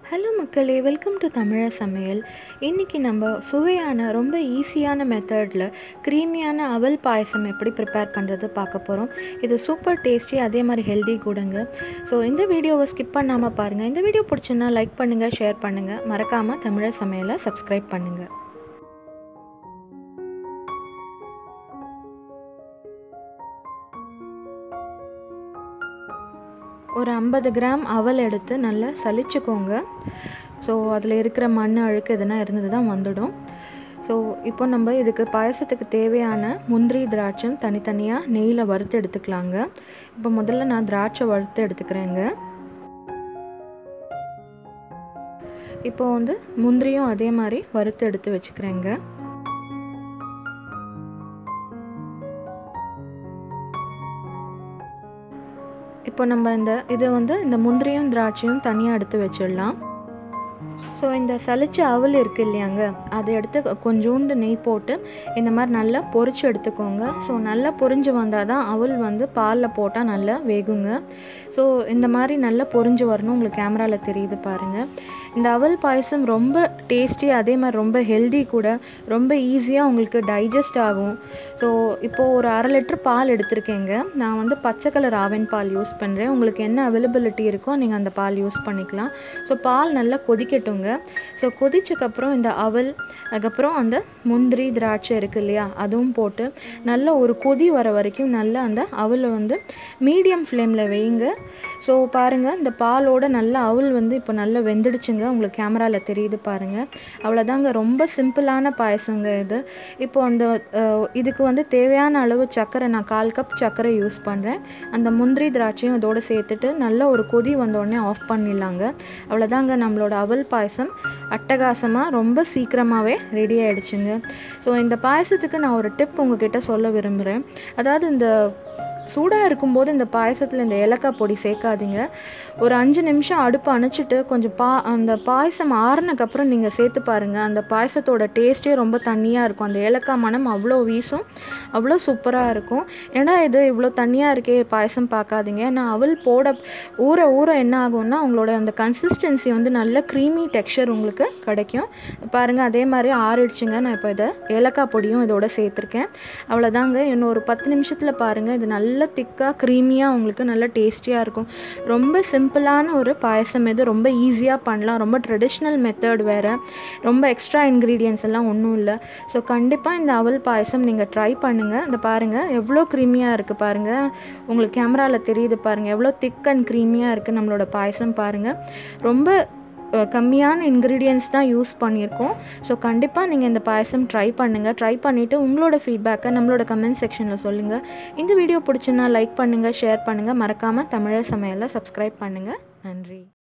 Hello மக்களே, welcome to தமிழர் சமையல். இன்றைக்கி நம்ம சுவையான ரொம்ப ஈஸியான மெத்தடில் க்ரீமியான அவல் பாயசம் எப்படி ப்ரிப்பேர் பண்ணுறது பார்க்க போகிறோம். இது சூப்பர் டேஸ்டி, அதே மாதிரி ஹெல்தி கூடங்க. ஸோ இந்த வீடியோவை ஸ்கிப் பண்ணாமல் பாருங்கள். இந்த வீடியோ பிடிச்சுன்னா லைக் பண்ணுங்கள், ஷேர் பண்ணுங்கள், மறக்காமல் தமிழர் சமையலை சப்ஸ்கிரைப் பண்ணுங்கள். ஒரு 50 கிராம் அவல் எடுத்து நல்லா சலிச்சுக்கோங்க. ஸோ அதில் இருக்கிற மண் அழுக்கு எதுனா இருந்து தான் வந்துடும். ஸோ இப்போ நம்ம இதுக்கு பாயசத்துக்கு தேவையான முந்திரி திராட்சை தனித்தனியாக நெய்யில் வறுத்து எடுத்துக்கலாங்க. இப்போ முதல்ல நான் திராட்சை வறுத்து எடுத்துக்கிறேங்க. இப்போ முந்திரியும் அதே மாதிரி வறுத்து எடுத்து வச்சுக்கிறேங்க. இப்போ நம்ம இந்த முந்திரியும் திராட்சையும் தனியாக எடுத்து வச்சிடலாம். ஸோ இந்த சலிச்ச அவல் இருக்குது இல்லையாங்க, அதை எடுத்து கொஞ்சோண்டு நெய் போட்டு இந்த மாதிரி நல்லா பொரிச்சு எடுத்துக்கோங்க. ஸோ நல்லா பொரிஞ்சு வந்தால் தான் அவல் பாலில் போட்டால் நல்லா வேகுங்க. ஸோ இந்த மாதிரி நல்லா பொரிஞ்சு வரணும். உங்களுக்கு கேமராவில் தெரியுது பாருங்கள். இந்த அவல் பாயசம் ரொம்ப டேஸ்டி, அதே மாதிரி ரொம்ப ஹெல்தி கூட, ரொம்ப ஈஸியாக உங்களுக்கு டைஜஸ்ட் ஆகும். ஸோ இப்போது ஒரு 1/2 லிட்டர் பால் எடுத்திருக்கேங்க. நான் பச்சை கலர் ஆவின் பால் யூஸ் பண்ணுறேன். உங்களுக்கு என்ன அவைலபிலிட்டி இருக்கோ நீங்கள் அந்த பால் யூஸ் பண்ணிக்கலாம். ஸோ பால் நல்லா கொதிக்கட்டுங்க. ஸோ கொதிச்சக்கப்புறம் இந்த அவல், அதுக்கப்புறம் அந்த முந்திரி திராட்சை இருக்குது இல்லையா, அதுவும் போட்டு நல்லா ஒரு கொதி வர வரைக்கும் நல்லா அந்த அவலை மீடியம் ஃப்ளேமில் வைங்க. ஸோ பாருங்கள், இந்த பாலோட நல்லா அவல் இப்போ நல்லா வெந்துடுச்சுங்க. உங்களுக்கு கேமராவில் தெரியுது பாருங்கள். அவ்வளோதாங்க, ரொம்ப சிம்பிளான பாயசங்க இது. இப்போ இதுக்கு தேவையான அளவு சர்க்கரை, நான் 1/4 கப் சர்க்கரை யூஸ் பண்ணுறேன். அந்த முந்திரி திராட்சையும் இதோடு சேர்த்துட்டு நல்லா ஒரு கொதி வந்தோடனே ஆஃப் பண்ணிடலாங்க. அவ்வளோதாங்க, நம்மளோட அவல் பாயசம் அட்டகாசமாக ரொம்ப சீக்கிரமாகவே ரெடி ஆகிடுச்சுங்க. ஸோ இந்த பாயசத்துக்கு நான் ஒரு டிப் உங்ககிட்ட சொல்ல விரும்புகிறேன். அதாவது இந்த சூடாக இருக்கும்போது இந்த பாயசத்தில் இந்த ஏலக்காய் பொடி சேர்க்காதீங்க. ஒரு 5 நிமிஷம் அடுப்பு அணைச்சிட்டு கொஞ்சம் அந்த பாயசம் ஆறுனக்கப்புறம் நீங்கள் சேர்த்து பாருங்கள். அந்த பாயசத்தோட டேஸ்ட்டே ரொம்ப தண்ணியாக இருக்கும். அந்த ஏலக்காய் மனம் அவ்வளோ வீசும், அவ்வளோ சூப்பராக இருக்கும். ஏன்னா இது இவ்வளோ தண்ணியாக இருக்கே பாயசம் பார்க்காதீங்க. ஏன்னா அவல் போட ஊற ஊற என்ன ஆகும்னா உங்களோட அந்த கன்சிஸ்டன்சி நல்ல க்ரீமி டெக்ஸ்சர் உங்களுக்கு கிடைக்கும். பாருங்கள், அதே மாதிரி ஆறிடுச்சுங்க. நான் இப்போ இதை ஏலக்காய் பொடியும் இதோட சேர்த்துருக்கேன். அவ்வளோதாங்க, இன்னும் ஒரு 10 நிமிஷத்தில் பாருங்கள், இது நல்ல திக்காக க்ரீமியாக உங்களுக்கு நல்ல டேஸ்டியாக இருக்கும். ரொம்ப சிம்பிளான ஒரு பாயசம் இது. ரொம்ப ஈஸியாக பண்ணலாம். ரொம்ப ட்ரெடிஷ்னல் மெத்தட் வேறு. ரொம்ப எக்ஸ்ட்ரா இன்க்ரீடியன்ஸ் எல்லாம் ஒன்றும் இல்லை. ஸோ கண்டிப்பாக இந்த அவல் பாயசம் நீங்கள் ட்ரை பண்ணுங்கள். இந்த பாருங்கள் எவ்வளோ க்ரீமியாக இருக்குது பாருங்கள். உங்களுக்கு கேமராவில் தெரியுது பாருங்கள் எவ்வளோ திக் அண்ட் க்ரீமியாக இருக்குது நம்மளோட பாயசம். பாருங்கள், ரொம்ப கம்மியான இன்க்ரீடியன்ஸ் தான் யூஸ் பண்ணியிருக்கோம். ஸோ கண்டிப்பாக நீங்கள் இந்த பாயசம் ட்ரை பண்ணுங்கள். ட்ரை பண்ணிவிட்டு உங்களோட ஃபீட்பேக்கை நம்மளோட கமெண்ட் செக்ஷனில் சொல்லுங்கள். இந்த வீடியோ பிடிச்சுன்னா லைக் பண்ணுங்கள், ஷேர் பண்ணுங்கள், மறக்காமல் தமிழர் சமையலை சப்ஸ்கிரைப் பண்ணுங்கள். நன்றி.